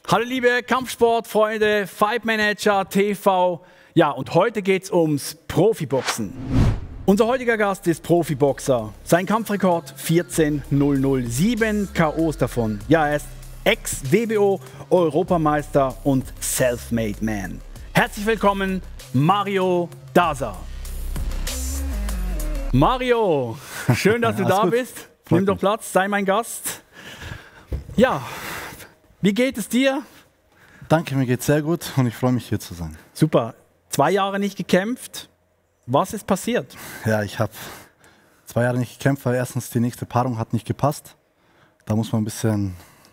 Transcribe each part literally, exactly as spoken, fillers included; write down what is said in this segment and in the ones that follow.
Hallo liebe Kampfsportfreunde, Fight Manager T V. Ja, und heute geht es ums Profiboxen. Unser heutiger Gast ist Profiboxer. Sein Kampfrekord vierzehn null null, sieben K Os davon. Ja, er ist Ex-W B O-Europameister und Selfmade Man. Herzlich willkommen, Mario Daza. Mario, schön, dass du da gut. bist. Nimm doch Platz, sei mein Gast. Ja, wie geht es dir? Danke, mir geht's sehr gut und ich freue mich, hier zu sein. Super. Zwei Jahre nicht gekämpft. Was ist passiert? Ja, ich habe zwei Jahre nicht gekämpft, weil erstens die nächste Paarung hat nicht gepasst. Da muss man ein bisschen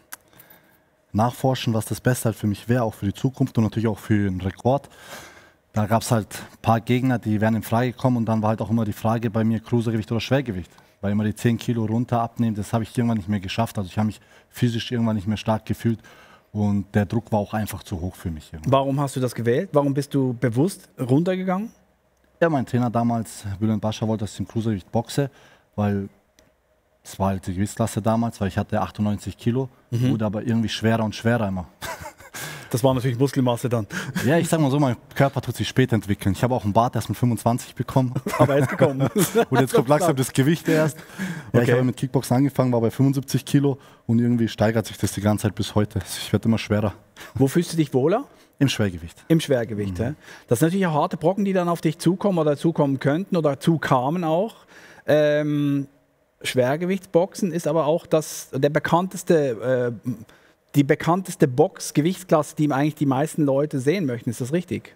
nachforschen, was das Beste halt für mich wäre, auch für die Zukunft und natürlich auch für den Rekord. Da gab es halt ein paar Gegner, die wären in Frage gekommen und dann war halt auch immer die Frage bei mir, Cruisergewicht oder Schwergewicht. Weil immer die zehn Kilo runter abnehmen, das habe ich irgendwann nicht mehr geschafft. Also ich habe mich physisch irgendwann nicht mehr stark gefühlt und der Druck war auch einfach zu hoch für mich. Irgendwann. Warum hast du das gewählt? Warum bist du bewusst runtergegangen? Ja, mein Trainer damals, Bülent Bascha, wollte, dass ich im Cruisergewicht boxe, weil es war halt die Gewichtsklasse damals, weil ich hatte achtundneunzig Kilo, mhm. wurde aber irgendwie schwerer und schwerer immer. Das war natürlich Muskelmasse dann. Ja, ich sag mal so, mein Körper tut sich spät entwickeln. Ich habe auch einen Bart erst mit fünfundzwanzig bekommen. Aber er ist gekommen. Und jetzt kommt langsam das Gewicht erst. Ja, okay. Ich habe mit Kickboxen angefangen, war bei fünfundsiebzig Kilo und irgendwie steigert sich das die ganze Zeit bis heute. Ich werde immer schwerer. Wo fühlst du dich wohler? Im Schwergewicht. Im Schwergewicht, Mhm. ja. Das sind natürlich auch harte Brocken, die dann auf dich zukommen oder zukommen könnten oder zukamen auch. Ähm, Schwergewichtsboxen ist aber auch das, der bekannteste, äh, die bekannteste Box-Gewichtsklasse, die eigentlich die meisten Leute sehen möchten. Ist das richtig?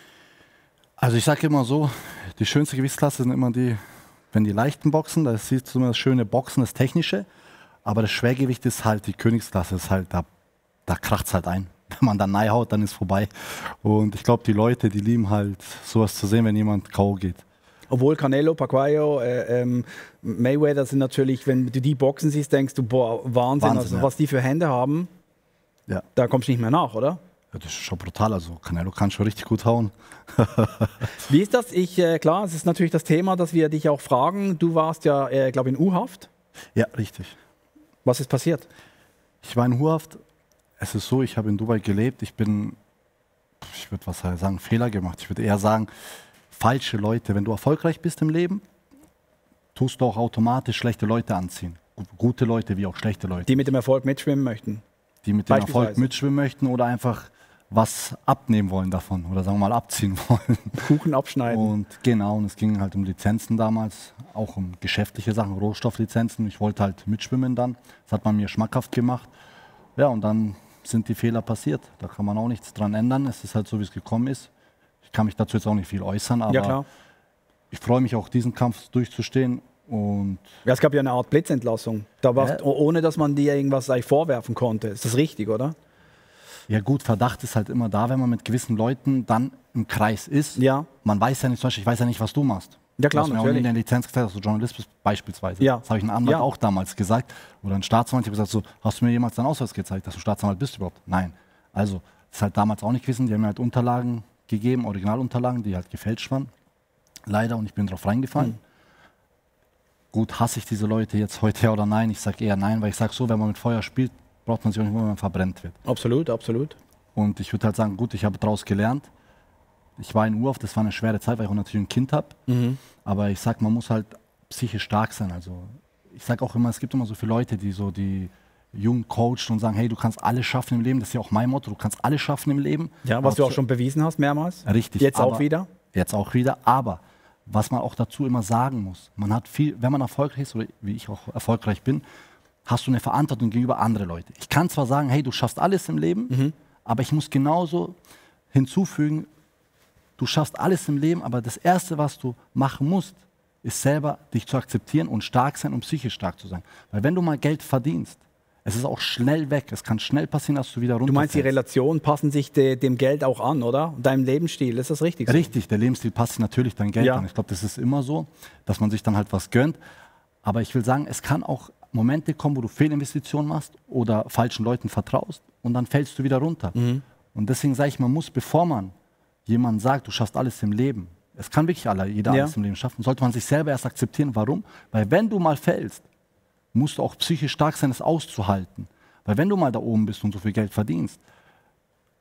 Also ich sage immer so, die schönste Gewichtsklasse sind immer die, wenn die leichten Boxen, da siehst du immer das schöne Boxen, das Technische, aber das Schwergewicht ist halt die Königsklasse, ist halt, da, da kracht es halt ein. Wenn man dann reinhaut, dann ist vorbei. Und ich glaube, die Leute, die lieben halt sowas zu sehen, wenn jemand K O geht. Obwohl Canelo, Pacquiao, äh, ähm, Mayweather sind natürlich, wenn du die Boxen siehst, denkst du, boah, Wahnsinn, Wahnsinn also, ja. was die für Hände haben, Ja. da kommst du nicht mehr nach, oder? Ja, das ist schon brutal, also Canelo kann schon richtig gut hauen. Wie ist das? Ich, äh, klar, es ist natürlich das Thema, dass wir dich auch fragen. Du warst ja, äh, glaube ich, in U-Haft. Ja, richtig. Was ist passiert? Ich war in U-Haft. Es ist so, ich habe in Dubai gelebt. Ich bin, ich würde was sagen, Fehler gemacht. Ich würde eher sagen, falsche Leute. Wenn du erfolgreich bist im Leben, tust du auch automatisch schlechte Leute anziehen. Gute Leute wie auch schlechte Leute. Die mit dem Erfolg mitschwimmen möchten. Die mit dem Erfolg mitschwimmen möchten oder einfach was abnehmen wollen davon oder sagen wir mal abziehen wollen. Kuchen abschneiden. Und genau, und es ging halt um Lizenzen damals, auch um geschäftliche Sachen, Rohstofflizenzen. Ich wollte halt mitschwimmen dann. Das hat man mir schmackhaft gemacht. Ja, und dann sind die Fehler passiert. Da kann man auch nichts dran ändern. Es ist halt so, wie es gekommen ist. Ich kann mich dazu jetzt auch nicht viel äußern, aber Ja, klar. ich freue mich auch, diesen Kampf durchzustehen. Und Ja, es gab ja eine Art Blitzentlassung. Da warst, Ja. ohne dass man dir irgendwas eigentlich vorwerfen konnte. Ist das richtig, oder? ja gut, Verdacht ist halt immer da, wenn man mit gewissen Leuten dann im Kreis ist. Ja. Man weiß ja nicht, zum Beispiel, ich weiß ja nicht, was du machst. Ja, klar, du hast mir auch natürlich. in der Lizenz gesagt, dass du Journalist bist, beispielsweise. Ja. Das habe ich einem Anwalt Ja. auch damals gesagt. Oder ein Staatsanwalt, ich habe gesagt, so, hast du mir jemals deinen Ausweis gezeigt, dass du Staatsanwalt bist überhaupt? Nein. Also, das ist halt damals auch nicht gewesen. Die haben mir halt Unterlagen gegeben, Originalunterlagen, die halt gefälscht waren. Leider, und ich bin drauf reingefallen. Mhm. Gut, hasse ich diese Leute jetzt heute ja oder nein? Ich sage eher nein, weil ich sage so, wenn man mit Feuer spielt, braucht man sich auch nicht, wenn man verbrennt wird. Absolut, absolut. Und ich würde halt sagen, gut, ich habe daraus gelernt. Ich war in U-Haft, das war eine schwere Zeit, weil ich auch natürlich ein Kind habe. Mhm. Aber ich sag, man muss halt psychisch stark sein. Also ich sage auch immer, es gibt immer so viele Leute, die so die jungen coachen und sagen, hey, du kannst alles schaffen im Leben. Das ist ja auch mein Motto, du kannst alles schaffen im Leben. Ja, was Aber du auch zu- schon bewiesen hast, mehrmals. Richtig. Jetzt auch aber- wieder. Jetzt auch wieder. Aber was man auch dazu immer sagen muss, man hat viel, wenn man erfolgreich ist, oder wie ich auch erfolgreich bin, hast du eine Verantwortung gegenüber anderen Leuten. Ich kann zwar sagen, hey, du schaffst alles im Leben, Mhm. aber ich muss genauso hinzufügen, du schaffst alles im Leben, aber das Erste, was du machen musst, ist selber dich zu akzeptieren und stark sein und psychisch stark zu sein. Weil wenn du mal Geld verdienst, es ist auch schnell weg. Es kann schnell passieren, dass du wieder runterfällst. Du meinst, die Relationen passen sich de, dem Geld auch an, oder? Deinem Lebensstil, ist das richtig? so? Richtig, der Lebensstil passt sich natürlich dein Geld Ja. an. Ich glaube, das ist immer so, dass man sich dann halt was gönnt. Aber ich will sagen, es kann auch Momente kommen, wo du Fehlinvestitionen machst oder falschen Leuten vertraust und dann fällst du wieder runter. Mhm. Und deswegen sage ich, man muss, bevor man jemandem sagt, du schaffst alles im Leben, es kann wirklich aller, jeder Ja. alles im Leben schaffen, sollte man sich selber erst akzeptieren. Warum? Weil wenn du mal fällst, musst du auch psychisch stark sein, es auszuhalten. Weil wenn du mal da oben bist und so viel Geld verdienst,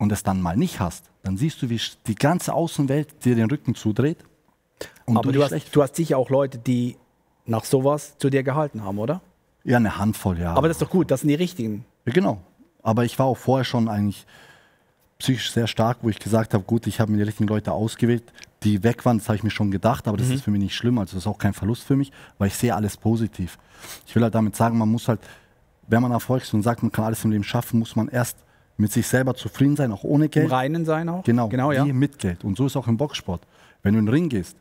und es dann mal nicht hast, dann siehst du, wie die ganze Außenwelt dir den Rücken zudreht. Und Aber du, du hast, du hast sicher auch Leute, die nach sowas zu dir gehalten haben, oder? Ja, eine Handvoll, ja. Aber das ist doch gut, das sind die richtigen. Ja, genau. Aber ich war auch vorher schon eigentlich psychisch sehr stark, wo ich gesagt habe, gut, ich habe mir die richtigen Leute ausgewählt, die weg waren, das habe ich mir schon gedacht, aber das Mhm. ist für mich nicht schlimm, also das ist auch kein Verlust für mich, weil ich sehe alles positiv. Ich will halt damit sagen, man muss halt, wenn man Erfolg ist und sagt, man kann alles im Leben schaffen, muss man erst mit sich selber zufrieden sein, auch ohne Im Geld. Reinen sein auch. Genau, genau ja. wie mit Geld. Und so ist auch im Boxsport. Wenn du in den Ring gehst,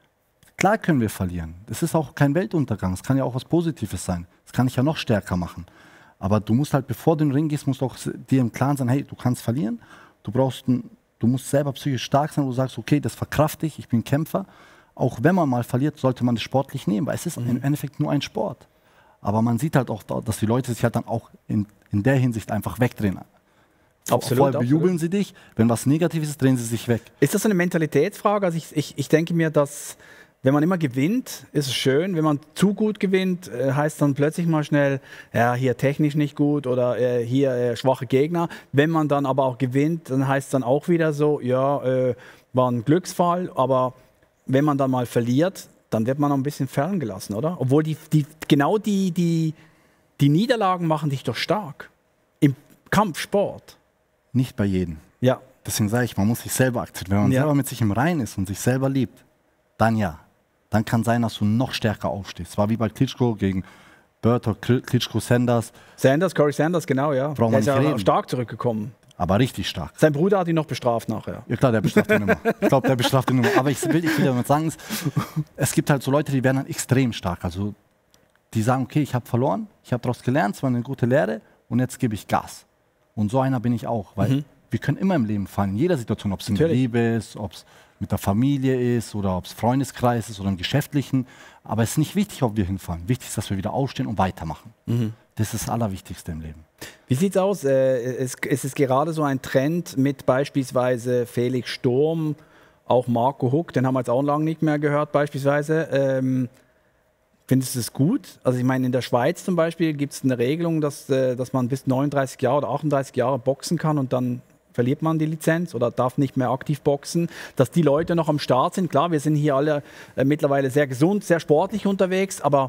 klar können wir verlieren. Das ist auch kein Weltuntergang. Es kann ja auch was Positives sein. Das kann ich ja noch stärker machen. Aber du musst halt, bevor du in den Ring gehst, musst du auch dir im Klaren sein, hey, du kannst verlieren. Du brauchst ein, du musst selber psychisch stark sein, wo du sagst, okay, das verkrafte ich, ich bin Kämpfer. Auch wenn man mal verliert, sollte man das sportlich nehmen, weil es ist mhm. im Endeffekt nur ein Sport. Aber man sieht halt auch, dass die Leute sich halt dann auch in, in der Hinsicht einfach wegdrehen. Absolut, Vorher bejubeln absolut. sie dich, wenn was Negatives ist, drehen sie sich weg. Ist das eine Mentalitätsfrage? Also ich, ich, ich denke mir, dass wenn man immer gewinnt, ist es schön. Wenn man zu gut gewinnt, äh, heißt dann plötzlich mal schnell, ja, hier technisch nicht gut oder äh, hier äh, schwache Gegner. Wenn man dann aber auch gewinnt, dann heißt es dann auch wieder so, ja, äh, war ein Glücksfall. Aber wenn man dann mal verliert, dann wird man noch ein bisschen ferngelassen, oder? Obwohl die, die, genau die, die, die Niederlagen machen dich doch stark. Im Kampfsport. Nicht bei jedem. Ja. Deswegen sage ich, man muss sich selber akzeptieren. Wenn man Ja. selber mit sich im Reinen ist und sich selber liebt, dann ja. Dann kann sein, dass du noch stärker aufstehst. Es war wie bei Klitschko gegen Berto, Klitschko, Sanders. Sanders, Corey Sanders, genau, ja. Braucht man Der ist nicht ja reden. stark zurückgekommen. Aber richtig stark. Sein Bruder hat ihn noch bestraft nachher. Ja klar, der bestraft ihn immer. Ich glaube, der bestraft ihn immer. Aber ich will, ich will damit sagen, es, es gibt halt so Leute, die werden dann extrem stark. Also die sagen, okay, ich habe verloren, ich habe daraus gelernt, es war eine gute Lehre und jetzt gebe ich Gas. Und so einer bin ich auch, weil Mhm. wir können immer im Leben fallen, in jeder Situation, ob es in der Natürlich. Liebe ist, ob es mit der Familie ist oder ob es Freundeskreis ist oder im Geschäftlichen. Aber es ist nicht wichtig, ob wir hinfallen. Wichtig ist, dass wir wieder aufstehen und weitermachen. Mhm. Das ist das Allerwichtigste im Leben. Wie sieht es aus? Äh, es, es ist gerade so ein Trend mit beispielsweise Felix Sturm, auch Marco Huck, den haben wir jetzt auch lange nicht mehr gehört beispielsweise. Ähm, findest du es gut? Also ich meine, in der Schweiz zum Beispiel gibt es eine Regelung, dass, äh, dass man bis neununddreißig Jahre oder achtunddreißig Jahre boxen kann und dann verliert man die Lizenz oder darf nicht mehr aktiv boxen, dass die Leute noch am Start sind. Klar, wir sind hier alle äh, mittlerweile sehr gesund, sehr sportlich unterwegs, aber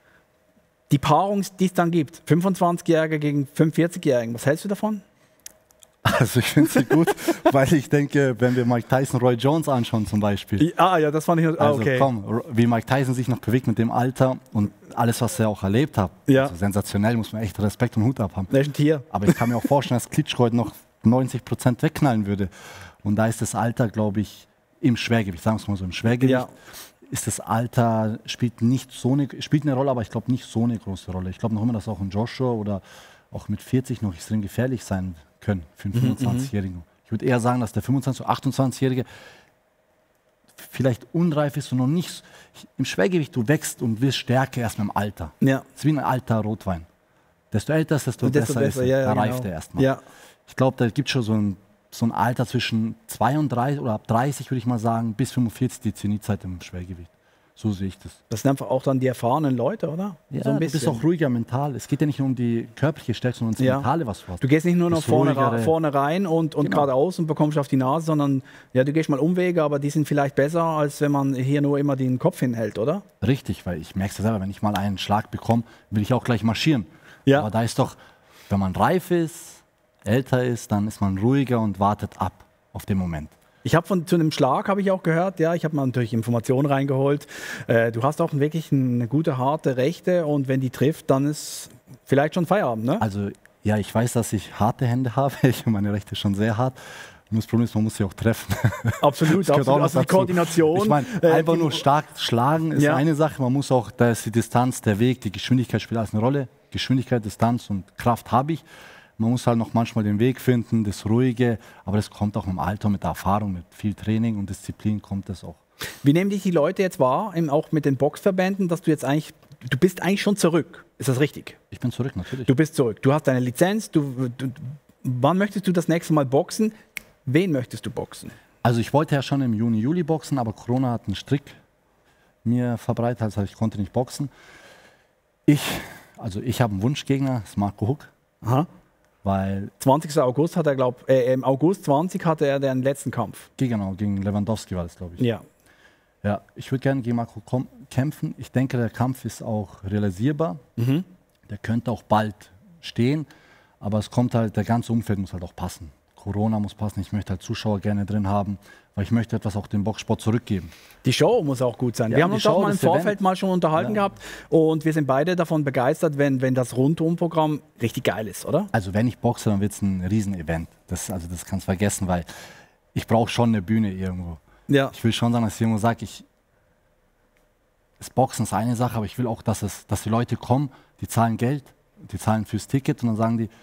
die Paarung, die es dann gibt, fünfundzwanzigjährige gegen fünfundvierzigjährigen, was hältst du davon? Also ich finde sie gut, weil ich denke, wenn wir Mike Tyson, Roy Jones anschauen zum Beispiel. Ah ja, das fand ich... Ah, Also okay. komm, wie Mike Tyson sich noch bewegt mit dem Alter und alles, was er auch erlebt hat. Ja. Also sensationell, muss man echt Respekt und Hut abhaben. Der ist ein Tier. Aber ich kann mir auch vorstellen, dass Klitschko heute noch neunzig Prozent wegknallen würde. Und da ist das Alter, glaube ich, im Schwergewicht, sagen wir es mal so, im Schwergewicht, Ja. ist das Alter, spielt nicht so eine, spielt eine Rolle, aber ich glaube nicht so eine große Rolle. Ich glaube noch immer, dass auch ein Joshua oder auch mit vierzig noch extrem gefährlich sein können für einen fünfundzwanzigjährigen. Ich würde eher sagen, dass der fünfundzwanzig- oder achtundzwanzigjährige vielleicht unreif ist und noch nicht, im Schwergewicht, du wächst und wirst stärker erst mit dem Alter. Ja. Es ist wie ein alter Rotwein. Desto älter ist, desto, Desto besser, besser, ist er. ja, ja, Da genau. reift er erstmal. Ja. Ich glaube, da gibt es schon so ein, so ein Alter zwischen zweiunddreißig oder ab dreißig, würde ich mal sagen, bis fünfundvierzig, die Zenithzeit im Schwergewicht. So sehe ich das. Das sind einfach auch dann die erfahrenen Leute, oder? Ja, so ein du bist bisschen. auch ruhiger mental. Es geht ja nicht nur um die körperliche Stärke, sondern um das Ja. Mentale, was du hast. Du gehst nicht nur noch Bist vorne, ra ruhigere- vorne rein und, und Genau. geradeaus und bekommst auf die Nase, sondern ja, du gehst mal Umwege, aber die sind vielleicht besser, als wenn man hier nur immer den Kopf hinhält, oder? Richtig, weil ich merke es ja selber, wenn ich mal einen Schlag bekomme, will ich auch gleich marschieren. Ja. Aber da ist doch, wenn man reif ist, älter ist, dann ist man ruhiger und wartet ab auf den Moment. Ich habe von zu einem Schlag habe ich auch gehört, ja, ich habe mal natürlich Informationen reingeholt. Äh, du hast auch wirklich eine gute harte Rechte und wenn die trifft, dann ist vielleicht schon Feierabend, ne? Also ja, ich weiß, dass ich harte Hände habe. Ich habe meine Rechte schon sehr hart. Nur das Problem ist, man muss sie auch treffen. Absolut, Das gehört absolut. auch noch Also die dazu. Koordination. Ich meine, äh, einfach die- nur stark schlagen ist Ja. eine Sache. Man muss auch, da ist die Distanz, der Weg, die Geschwindigkeit spielt alles eine Rolle. Geschwindigkeit, Distanz und Kraft habe ich. Man muss halt noch manchmal den Weg finden, das Ruhige. Aber das kommt auch im Alter, mit der Erfahrung, mit viel Training und Disziplin kommt das auch. Wie nehmen dich die Leute jetzt wahr, eben auch mit den Boxverbänden, dass du jetzt eigentlich, du bist eigentlich schon zurück. Ist das richtig? Ich bin zurück, natürlich. Du bist zurück. Du hast deine Lizenz. Du, du, wann möchtest du das nächste Mal boxen? Wen möchtest du boxen? Also ich wollte ja schon im Juni, Juli boxen, aber Corona hat einen Strick mir verbreitet, also ich konnte nicht boxen. Ich, also ich habe einen Wunschgegner, das ist Marco Huck. Aha. weil zwanzigsten August hat er, glaube ich, äh, im August zwanzig hatte er den letzten Kampf. Genau, gegen Lewandowski war das, glaube ich. Ja. Ja, ich würde gerne gegen Marco kämpfen. Ich denke, der Kampf ist auch realisierbar. Mhm. Der könnte auch bald stehen, aber es kommt halt, der ganze Umfeld muss halt auch passen. Corona muss passen, ich möchte halt Zuschauer gerne drin haben, weil ich möchte etwas auch dem Boxsport zurückgeben. Die Show muss auch gut sein. Ja, wir haben die uns Show, auch mal im das Vorfeld Event. mal schon unterhalten Ja. gehabt und wir sind beide davon begeistert, wenn, wenn das Rundumprogramm richtig geil ist, oder? Also wenn ich boxe, dann wird es ein Riesenevent. Das, also das kannst du vergessen, weil ich brauche schon eine Bühne irgendwo. Ja. Ich will schon sagen, dass ich irgendwo sage, ich, das Boxen ist eine Sache, aber ich will auch, dass, es, dass die Leute kommen, die zahlen Geld, die zahlen fürs Ticket und dann sagen die,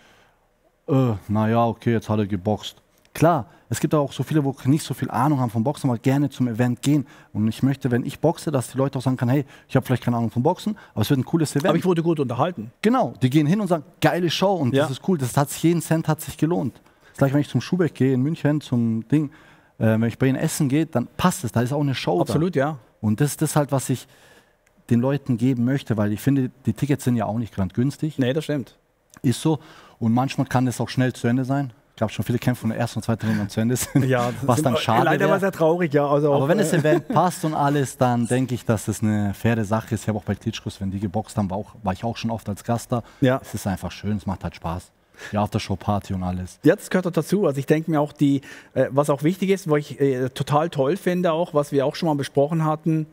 äh, naja, okay, jetzt hat er geboxt. Klar, es gibt auch so viele, wo nicht so viel Ahnung haben vom Boxen, aber gerne zum Event gehen. Und ich möchte, wenn ich boxe, dass die Leute auch sagen können, hey, ich habe vielleicht keine Ahnung vom Boxen, aber es wird ein cooles Event. Aber ich wurde gut unterhalten. Genau, die gehen hin und sagen, geile Show und Ja. das ist cool, das hat sich, jeden Cent hat sich gelohnt. Das gleich, wenn ich zum Schubeck gehe in München, zum Ding, äh, wenn ich bei ihnen essen gehe, dann passt es, da ist auch eine Show Absolut, da. ja. Und das ist das halt, was ich den Leuten geben möchte, weil ich finde, die Tickets sind ja auch nicht gerade günstig. Nee, das stimmt. Ist so. Und manchmal kann das auch schnell zu Ende sein. Ich glaube schon viele Kämpfe von der ersten und zweiten Runde zu Ende sind. Ja, das was ist dann immer- schade leider war wäre. sehr traurig, ja. Also Aber auch, wenn das äh, Event passt und alles, dann denke ich, dass das eine faire Sache ist. Ich habe auch bei Klitschkos, wenn die geboxt haben, war, auch, war ich auch schon oft als Gast da. Ja. Es ist einfach schön, es macht halt Spaß. Die Aftershow-Party und alles. Ja, das gehört auch dazu. Also ich denke mir auch, die, äh, was auch wichtig ist, was ich äh, total toll finde, auch was wir auch schon mal besprochen hatten,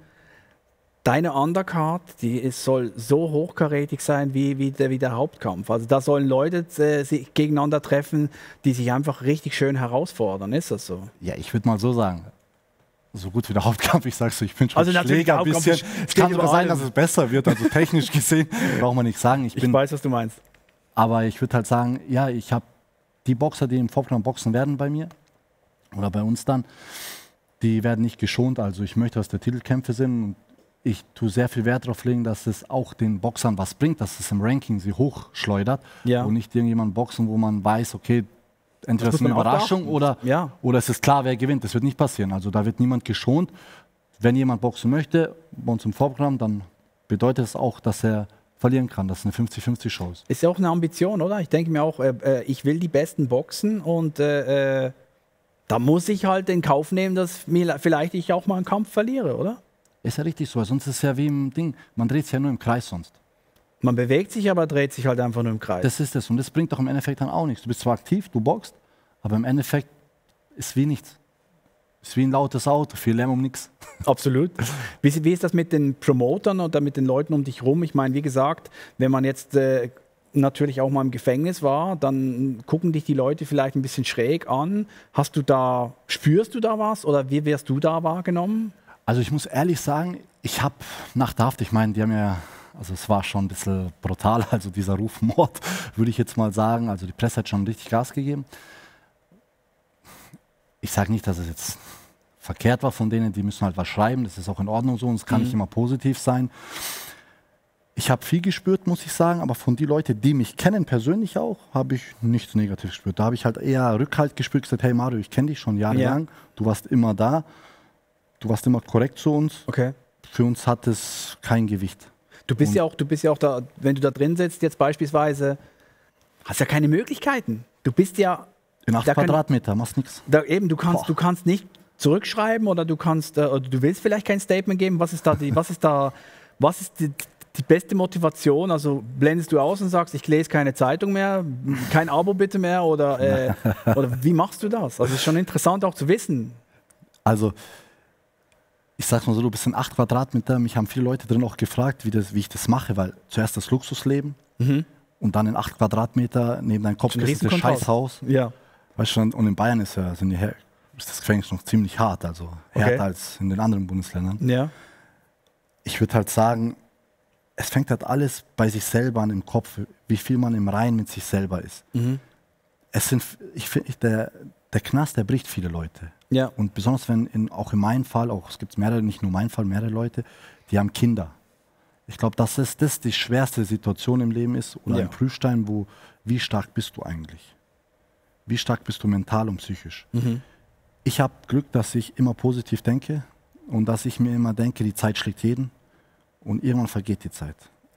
deine Undercard, die ist, soll so hochkarätig sein wie, wie, der, wie der Hauptkampf. Also da sollen Leute äh, sich gegeneinander treffen, die sich einfach richtig schön herausfordern. Ist das so? Ja, ich würde mal so sagen, so gut wie der Hauptkampf, ich sag's so, ich bin schon Also natürlich, der Schläger ein Hauptkampf bisschen. ist- Es steht kann sogar über sein, allem. dass es besser wird, also technisch gesehen, braucht man nicht sagen. Ich Ich bin, weiß, was du meinst. aber ich würde halt sagen, ja, ich habe die Boxer, die im Vorprogramm boxen werden bei mir oder bei uns dann, die werden nicht geschont. Also ich möchte, dass der Titelkämpfe sind. Und ich tue sehr viel Wert darauf legen, dass es auch den Boxern was bringt, dass es im Ranking sie hochschleudert Ja. und nicht irgendjemand boxen, wo man weiß, okay, entweder Das ist es eine muss man auch Überraschung beachten. oder, Ja. oder es ist klar, wer gewinnt. Das wird nicht passieren. Also da wird niemand geschont. Wenn jemand boxen möchte bei uns im Vorprogramm, dann bedeutet es auch, dass er verlieren kann, dass es eine fünfzig fünfzig Show ist. Ist ja auch eine Ambition, oder? Ich denke mir auch, äh, äh, ich will die Besten boxen und äh, äh, da muss ich halt in Kauf nehmen, dass mir, vielleicht ich auch mal einen Kampf verliere, oder? Ist ja richtig so, weil sonst ist es ja wie im Ding, man dreht sich ja nur im Kreis sonst. Man bewegt sich, aber dreht sich halt einfach nur im Kreis. Das ist es und das bringt doch im Endeffekt dann auch nichts. Du bist zwar aktiv, du boxst, aber im Endeffekt ist wie nichts. Ist wie ein lautes Auto, viel Lärm um nichts. Absolut. Wie, wie ist das mit den Promotern oder mit den Leuten um dich rum? Ich meine, wie gesagt, wenn man jetzt äh, natürlich auch mal im Gefängnis war, dann gucken dich die Leute vielleicht ein bisschen schräg an. Hast du da, spürst du da was oder wie wirst du da wahrgenommen? Also ich muss ehrlich sagen, ich habe nach der Haft, ich meine, die haben ja, also es war schon ein bisschen brutal, also dieser Rufmord, würde ich jetzt mal sagen. Also die Presse hat schon richtig Gas gegeben. Ich sage nicht, dass es jetzt verkehrt war von denen, die müssen halt was schreiben, das ist auch in Ordnung so und es kann Mhm. nicht immer positiv sein. Ich habe viel gespürt, muss ich sagen, aber von den Leuten, die mich kennen, persönlich auch, habe ich nichts Negatives gespürt. Da habe ich halt eher Rückhalt gespürt, gesagt, hey Mario, ich kenne dich schon jahrelang, du warst immer da, du warst immer korrekt zu uns. Okay. Für uns hat es kein Gewicht. Du bist Und- ja auch, du bist ja auch da, wenn du da drin sitzt, jetzt beispielsweise, hast ja keine Möglichkeiten. Du bist ja In acht Da kann- Quadratmeter, machst nichts. da eben, du kannst, Boah. du kannst nicht zurückschreiben oder du kannst, äh, oder du willst vielleicht kein Statement geben. Was ist da die, was ist da, was ist die, die beste Motivation? Also blendest du aus und sagst, ich lese keine Zeitung mehr, kein Abo bitte mehr oder, äh, oder wie machst du das? Also es ist schon interessant auch zu wissen. Also, ich sag's mal so, du bist in acht Quadratmeter, mich haben viele Leute drin auch gefragt, wie, das, wie ich das mache, weil zuerst das Luxusleben und dann in acht Quadratmeter neben deinem Kopf Ein ist das Riesenkontrast. Scheißhaus. Ja. Weißt du, und in Bayern ist, ja, sind die, Her- ist das Gefängnis noch ziemlich hart, also härter Okay. als in den anderen Bundesländern. Ja. Ich würde halt sagen, es fängt halt alles bei sich selber an im Kopf, wie viel man im Reinen mit sich selber ist. Es sind, ich finde, der, der Knast, der bricht viele Leute. Ja. Und besonders wenn, in, auch in meinem Fall, auch es gibt mehrere, nicht nur mein Fall, mehrere Leute, die haben Kinder. Ich glaube, dass das, das die schwerste Situation im Leben ist oder Ja. ein Prüfstein, wo, wie stark bist du eigentlich? Wie stark bist du mental und psychisch? Ich habe Glück, dass ich immer positiv denke und dass ich mir immer denke, die Zeit schlägt jeden und irgendwann vergeht die Zeit.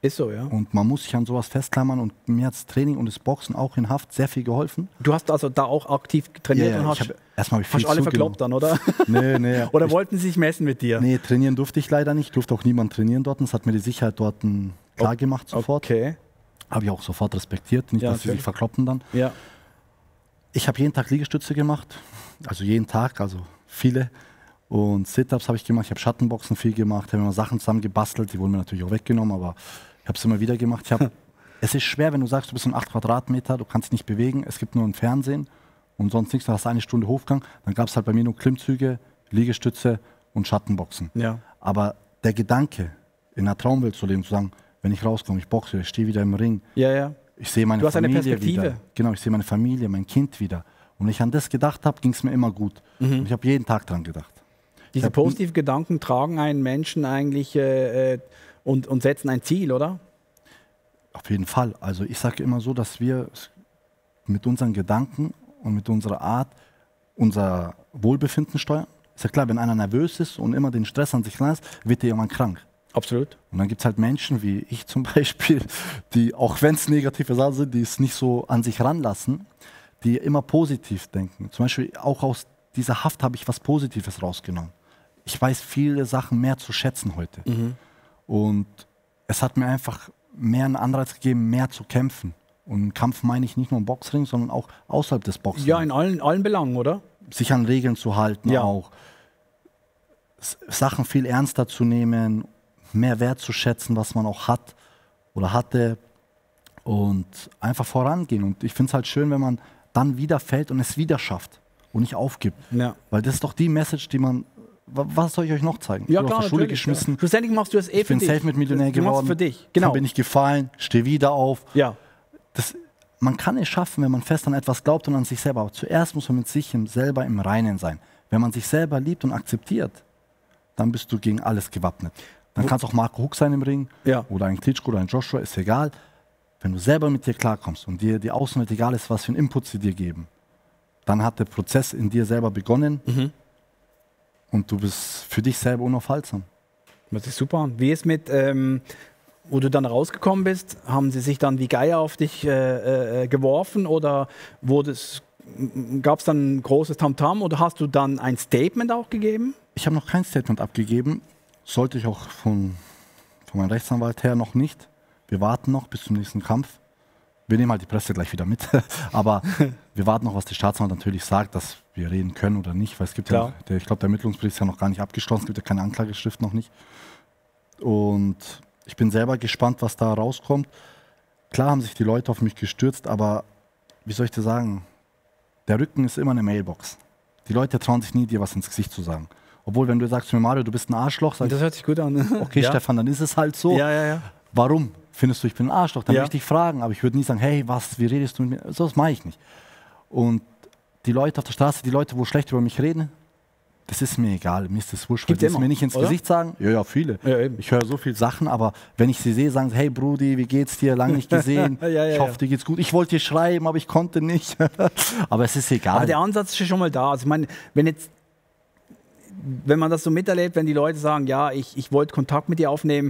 Ist so, ja. Und man muss sich an sowas festklammern und mir hat das Training und das Boxen auch in Haft sehr viel geholfen. Du hast also da auch aktiv trainiert Ja, ja, und ich hast, hab- erstmal hab ich viel hast alle zugenommen. verkloppt dann, oder? Nee, nee. Oder ich, wollten sie sich messen mit dir? nee, trainieren durfte ich leider nicht. Durfte auch niemand trainieren dort. Das hat mir die Sicherheit dort ähm, klar gemacht sofort. Okay. Habe ich auch sofort respektiert. Nicht, Ja, dass sie sich natürlich. verkloppen dann. Ja. Ich habe jeden Tag Liegestütze gemacht. Also jeden Tag, also viele. Und Sit-Ups habe ich gemacht. Ich habe Schattenboxen viel gemacht. Habe immer Sachen zusammen gebastelt. Die wurden mir natürlich auch weggenommen, aber ich habe es immer wieder gemacht. Ich hab, es ist schwer, wenn du sagst, du bist in acht Quadratmeter, du kannst dich nicht bewegen. Es gibt nur ein Fernsehen und sonst nichts. Du hast eine Stunde Hochgang. Dann gab es halt bei mir nur Klimmzüge, Liegestütze und Schattenboxen. Ja. Aber der Gedanke, in einer Traumwelt zu leben, zu sagen, wenn ich rauskomme, ich boxe, ich stehe wieder im Ring, Ja, ja. ich sehe meine Du hast eine Familie Perspektive. wieder. Genau, ich sehe meine Familie, mein Kind wieder. Und wenn ich an das gedacht habe, ging es mir immer gut. Mhm. Und ich habe jeden Tag dran gedacht. Diese hab- positiven Gedanken tragen einen Menschen eigentlich äh, äh, und, und setzen ein Ziel, oder? Auf jeden Fall. Also ich sage immer so, dass wir s- mit unseren Gedanken und mit unserer Art unser Wohlbefinden steuern. Ist ja klar, wenn einer nervös ist und immer den Stress an sich lässt, wird er irgendwann krank. Absolut. Und dann gibt es halt Menschen wie ich zum Beispiel, die, auch wenn es negative Sachen sind, die es nicht so an sich ranlassen, die immer positiv denken. Zum Beispiel auch aus dieser Haft habe ich was Positives rausgenommen. Ich weiß viele Sachen mehr zu schätzen heute. Und es hat mir einfach mehr einen Anreiz gegeben, mehr zu kämpfen. Und Kampf meine ich nicht nur im Boxring, sondern auch außerhalb des Boxrings. Ja, in allen, allen Belangen, oder? Sich an Regeln zu halten, Ja. auch S- Sachen viel ernster zu nehmen, mehr wertzuschätzen, was man auch hat oder hatte und einfach vorangehen. Und ich finde es halt schön, wenn man dann wieder fällt und es wieder schafft und nicht aufgibt. Ja. Weil das ist doch die Message, die man. wa- Was soll ich euch noch zeigen? Ja, ich bin klar, aus der Schule natürlich, geschmissen, ja. Schlussendlich machst du es eh ich für bin dich. Selfmade-Millionär Du machst geworden. es für dich, genau. Dann bin ich gefallen, stehe wieder auf. Ja. Das, man kann es schaffen, wenn man fest an etwas glaubt und an sich selber. Aber zuerst muss man mit sich im, selber im Reinen sein. Wenn man sich selber liebt und akzeptiert, dann bist du gegen alles gewappnet. Dann kann es auch Marco Huck sein im Ring Ja. oder ein Klitschko oder ein Joshua, ist egal. Wenn du selber mit dir klarkommst und dir die Außenwelt egal ist, was für einen Input sie dir geben, dann hat der Prozess in dir selber begonnen Mhm. und du bist für dich selber unaufhaltsam. Das ist super. Wie ist mit, ähm, wo du dann rausgekommen bist, haben sie sich dann wie Geier auf dich äh, äh, geworfen oder gab es dann ein großes Tamtam oder hast du dann ein Statement auch gegeben? Ich habe noch kein Statement abgegeben, sollte ich auch von, von meinem Rechtsanwalt her noch nicht. Wir warten noch bis zum nächsten Kampf. Wir nehmen halt die Presse gleich wieder mit, aber wir warten noch, was der Staatsanwalt natürlich sagt, dass wir reden können oder nicht, weil es gibt Klar. ja, der, ich glaube, der Ermittlungsbericht ist ja noch gar nicht abgeschlossen, es gibt ja keine Anklageschrift noch nicht. Und ich bin selber gespannt, was da rauskommt. Klar haben sich die Leute auf mich gestürzt, aber wie soll ich dir sagen, der Rücken ist immer eine Mailbox. Die Leute trauen sich nie, dir was ins Gesicht zu sagen. Obwohl, wenn du sagst zu mir, Mario, du bist ein Arschloch, sag ich, Das hört sich gut an. okay, ja. Stefan, dann ist es halt so. Ja, ja, ja. Warum findest du, ich bin ein Arschloch? Dann Ja. würde ich dich fragen, aber ich würde nie sagen, hey, was, wie redest du mit mir? So, das mache ich nicht. Und die Leute auf der Straße, die Leute, wo schlecht über mich reden, das ist mir egal, mir ist das wurscht. weil Gibt's die es immer, mir nicht ins oder? Gesicht sagen. Ja, ja, viele. Ja, eben. Ich höre so viele Sachen, aber wenn ich sie sehe, sagen sie, hey Brudi, wie geht's dir? Lange nicht gesehen. Ja, ja, ich ja. hoffe, dir geht's gut. Ich wollte dir schreiben, aber ich konnte nicht. Aber es ist egal. Aber der Ansatz ist schon mal da. Also ich meine, wenn jetzt, wenn man das so miterlebt, wenn die Leute sagen, ja, ich, ich wollte Kontakt mit dir aufnehmen,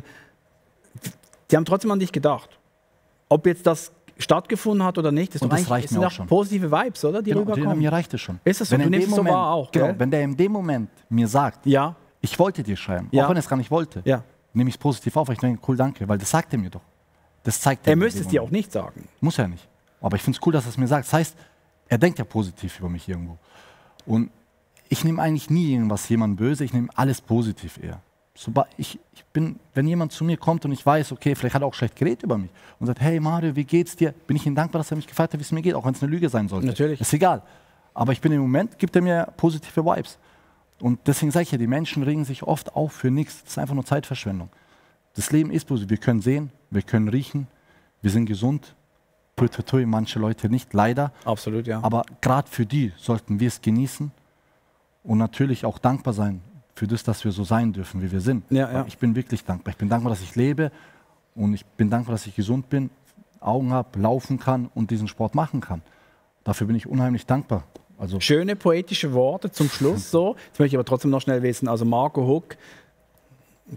die haben trotzdem an dich gedacht. Ob jetzt das stattgefunden hat oder nicht, ist Und doch das eigentlich reicht das mir sind auch doch schon. positive Vibes, oder? Die Genau, den- rüberkommen. mir reicht es schon. Ist das so? Wenn Du er in nimmst dem es so Moment, wahr auch, genau, gell? wenn der in dem Moment mir sagt, Ja, ich wollte dir schreiben, Ja. auch wenn er es gar nicht wollte, ja. nehme ich es positiv auf, weil ich denke, cool, danke, weil das sagt er mir doch. Das zeigt Er mir müsste in es dem dir auch Moment. nicht sagen. Muss er nicht. Aber ich finde es cool, dass er es mir sagt. Das heißt, er denkt ja positiv über mich irgendwo. Und ich nehme eigentlich nie irgendwas jemandem böse, ich nehme alles positiv eher. Sobald ich, ich bin, wenn jemand zu mir kommt und ich weiß, okay, vielleicht hat er auch schlecht geredet über mich und sagt, hey Mario, wie geht's dir? Bin ich ihm dankbar, dass er mich gefragt hat, wie es mir geht, auch wenn es eine Lüge sein sollte. Natürlich. Ist egal. Aber ich bin im Moment, gibt er mir positive Vibes. Und deswegen sage ich ja, die Menschen regen sich oft auf für nichts. Das ist einfach nur Zeitverschwendung. Das Leben ist positiv. Wir können sehen, wir können riechen, wir sind gesund. Toi, toi, toi, manche Leute nicht, leider. Absolut, ja. Aber gerade für die sollten wir es genießen und natürlich auch dankbar sein für das, dass wir so sein dürfen, wie wir sind. Ja, ja. Ich bin wirklich dankbar. Ich bin dankbar, dass ich lebe und ich bin dankbar, dass ich gesund bin, Augen habe, laufen kann und diesen Sport machen kann. Dafür bin ich unheimlich dankbar. Also Schöne poetische Worte zum Schluss so. Jetzt möchte ich aber trotzdem noch schnell wissen, also Marco Huck,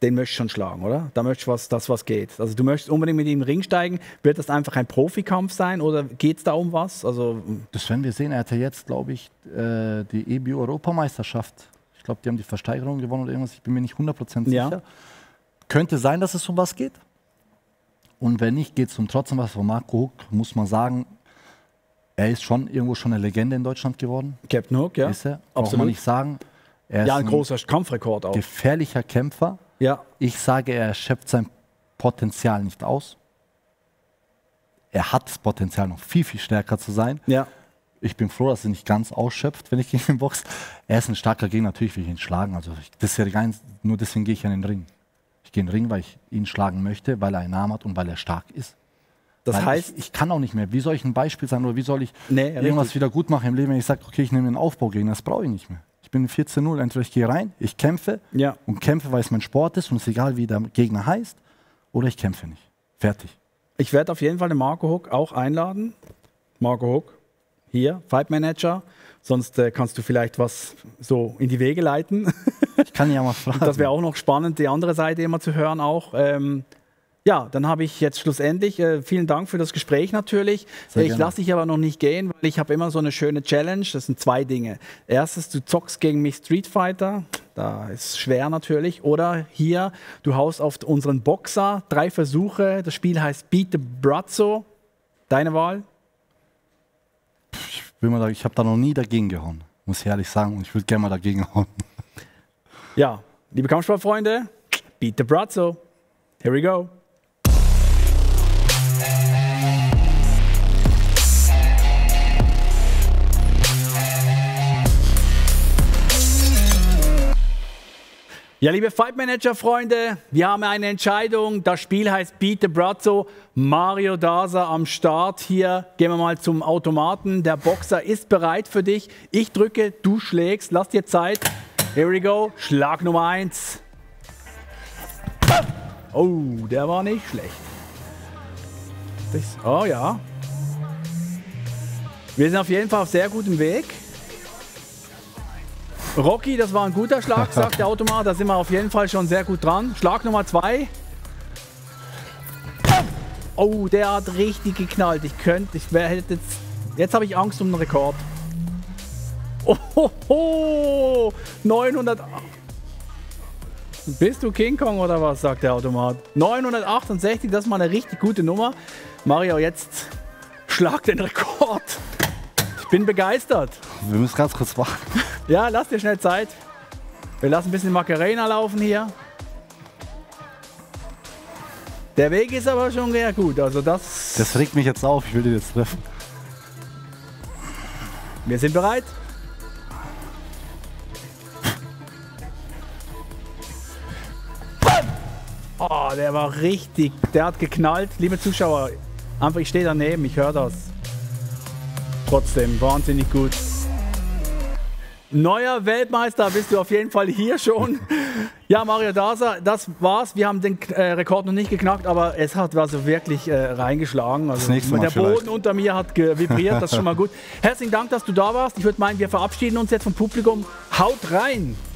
den möchtest du schon schlagen, oder? Da möchtest du was, das, was geht. Also du möchtest unbedingt mit ihm in den Ring steigen. Wird das einfach ein Profikampf sein oder geht es da um was? Also, das werden wir sehen. Er hatte jetzt, glaube ich, äh, die E B U-Europameisterschaft. Ich glaube, die haben die Versteigerung gewonnen oder irgendwas. Ich bin mir nicht hundert Prozent sicher. Ja. Könnte sein, dass es um was geht. Und wenn nicht, geht es um trotzdem was. Von Marco Huck muss man sagen, er ist schon irgendwo schon eine Legende in Deutschland geworden. Captain Hook, ja. Ist er. Braucht man nicht sagen. Er ja, ist ein großer Kampfrekord auch. Gefährlicher Kämpfer. Ja. Ich sage, er schöpft sein Potenzial nicht aus. Er hat das Potenzial, noch viel, viel stärker zu sein. Ja. Ich bin froh, dass er nicht ganz ausschöpft, wenn ich gegen ihn boxe. Er ist ein starker Gegner, natürlich will ich ihn schlagen. Also ich, das ist ja rein, nur deswegen gehe ich in den Ring. Ich gehe in den Ring, weil ich ihn schlagen möchte, weil er einen Namen hat und weil er stark ist. Das weil heißt, ich, ich kann auch nicht mehr. Wie soll ich ein Beispiel sein oder wie soll ich nee, irgendwas richtig. wieder gut machen im Leben, wenn ich sage, okay, ich nehme einen Aufbaugegner, das brauche ich nicht mehr. Ich bin vierzehn null, entweder ich gehe rein, ich kämpfe ja. und kämpfe, weil es mein Sport ist und es ist egal, wie der Gegner heißt, oder ich kämpfe nicht. Fertig. Ich werde auf jeden Fall den Marco Huck auch einladen. Marco Huck, hier, Fight Manager. Sonst äh, kannst du vielleicht was so in die Wege leiten. Ich kann ja mal fragen. Das wäre auch noch spannend, die andere Seite immer zu hören auch. Ähm, ja, dann habe ich jetzt schlussendlich, äh, vielen Dank für das Gespräch natürlich. Sehr ich lasse dich aber noch nicht gehen, weil ich habe immer so eine schöne Challenge. Das sind zwei Dinge. Erstens, du zockst gegen mich Street Fighter. Da ist schwer natürlich. Oder hier, du haust auf unseren Boxer. Drei Versuche. Das Spiel heißt Beat the Brazzo. Deine Wahl? Ich will mal sagen, ich habe da noch nie dagegen gehauen. Muss ich ehrlich sagen. Und ich würde gerne mal dagegen hauen. Ja, liebe Kampfsportfreunde, Beat the Brazzo. Here we go. Ja, liebe Fight Manager Freunde, wir haben eine Entscheidung. Das Spiel heißt Beat the Brazzo. Mario Daza am Start hier. Gehen wir mal zum Automaten. Der Boxer ist bereit für dich. Ich drücke, du schlägst. Lass dir Zeit. Here we go. Schlag Nummer eins. Oh, der war nicht schlecht. Das, oh ja. Wir sind auf jeden Fall auf sehr gutem Weg. Rocky, das war ein guter Schlag, sagt der Automat. Da sind wir auf jeden Fall schon sehr gut dran. Schlag Nummer zwei. Oh, der hat richtig geknallt. Ich könnte, ich wär, hätte jetzt, jetzt habe ich Angst um den Rekord. Oh, ho, ho, neunhundert. Bist du King Kong oder was, sagt der Automat. neunhundertachtundsechzig, das ist mal eine richtig gute Nummer. Mario, jetzt schlag den Rekord. Ich bin begeistert. Wir müssen ganz kurz warten. Ja, lass dir schnell Zeit. Wir lassen ein bisschen Macarena laufen hier. Der Weg ist aber schon sehr gut. Also das. Das regt mich jetzt auf. Ich will den jetzt treffen. Wir sind bereit. Oh, der war richtig. Der hat geknallt. Liebe Zuschauer, einfach ich stehe daneben. Ich höre das. Trotzdem wahnsinnig gut. Neuer Weltmeister bist du auf jeden Fall hier schon. Ja, Mario Daza, das war's. Wir haben den äh, Rekord noch nicht geknackt, aber es hat also wirklich äh, reingeschlagen. Also, das nächste Mal der vielleicht. Boden unter mir hat vibriert, das ist schon mal gut. Herzlichen Dank, dass du da warst. Ich würde meinen, wir verabschieden uns jetzt vom Publikum. Haut rein!